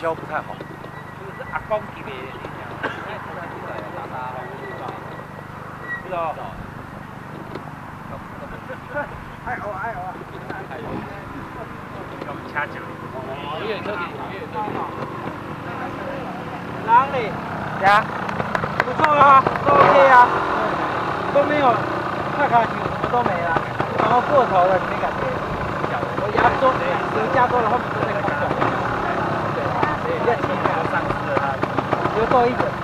销不太好。 这个是阿公级别的，你讲，知道？ 哎哦哎哦。 我们掐酒。永远车底，永远车底。 哪里？呀，不错啊，都 OK 啊，都没有太卡球，什么都没了。然后过头了，你没感觉？我牙多，油加多了，后面就那个小。对，比较轻。 上次的油多一点。